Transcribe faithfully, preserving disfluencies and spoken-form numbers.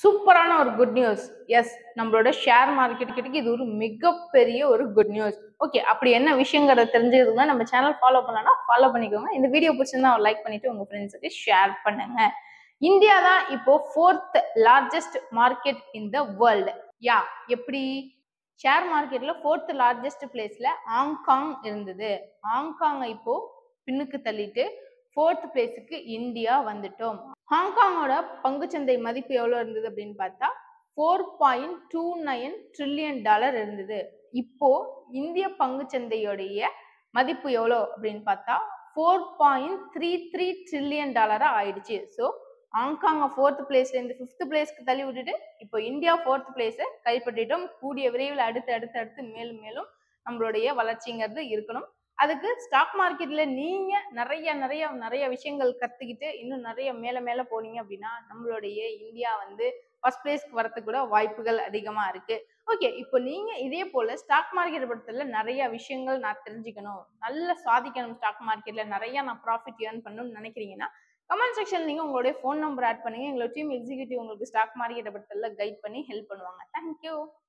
சூப்பரான ஒரு good news. Yes, நம்மளோட ஷேர் மார்க்கெட்டுக்கு இது ஒரு மிகப்பெரிய ஒரு குட் நியூஸ். ஓகே, அப்படி என்ன விஷயங்கிறத தெரிஞ்சதுன்னா நம்ம சேனல் ஃபாலோ பண்ணலாம், ஃபாலோ பண்ணிக்கோங்க. இந்த வீடியோ பிடிச்சிருந்தா லைக் பண்ணிட்டு உங்க ஃப்ரெண்ட்ஸுக்கு ஷேர் பண்ணுங்க. இந்தியா தான் இப்போ fourth largest market in the world. Yeah, எப்படி ஷேர் மார்க்கெட்ல ஃபோர்த் லார்ஜஸ்ட் பிளேஸ்ல ஹாங்காங் இருந்தது. ஹாங்காங்கை இப்போ பின்னுக்கு தள்ளிட்டு ஃபோர்த் பிளேஸுக்கு இந்தியா வந்துட்டோம். ஹாங்காங்கோட பங்குச்சந்தை மதிப்பு எவ்வளவு இருந்தது அப்படின்னு பார்த்தா four point two nine trillion dollar இருந்தது. இப்போ இந்திய பங்குச்சந்தையோடைய மதிப்பு எவ்வளோ அப்படின்னு பார்த்தா four point three three trillion டாலரா ஆயிடுச்சு. ஸோ ஹாங்காங்கை ஃபோர்த் பிளேஸ்ல இருந்து ஃபிஃப்த் பிளேஸ்க்கு தள்ளி விட்டுட்டு இப்போ இந்தியா ஃபோர்த் பிளேஸை கைப்பற்றிட்டோம். கூடிய விரைவில் அடுத்து அடுத்து அடுத்து மேலும் மேலும் நம்மளுடைய வளர்ச்சிங்கிறது இருக்கணும். அதுக்கு ஸ்டாக் மார்க்கெட்ல நீங்க நிறைய நிறைய நிறைய விஷயங்கள் கத்துக்கிட்டு இன்னும் நிறைய மேல மேல போனீங்க அப்படின்னா நம்மளுடைய இந்தியா வந்து ஃபர்ஸ்ட் பிளேஸ்க்கு வரதுக்கு கூட வாய்ப்புகள் அதிகமா இருக்கு. ஓகே, இப்போ நீங்க இதே போல ஸ்டாக் மார்க்கெட் படத்துல நிறைய விஷயங்கள் நான் தெரிஞ்சுக்கணும், நல்ல சாதிக்கணும், ஸ்டாக் மார்க்கெட்ல நிறைய நான் ப்ராஃபிட் ஏர்ன் பண்ணணும்னு நினைக்கிறீங்கன்னா கமெண்ட் செக்ஷன்ல நீங்க உங்களுடைய ஃபோன் நம்பர் ஆட் பண்ணுங்க. எங்களோட டீம் எக்ஸிக்யூட்டிவ் உங்களுக்கு ஸ்டாக் மார்க்கெட் படத்துல கைட் பண்ணி ஹெல்ப் பண்ணுவாங்க. தேங்க்யூ.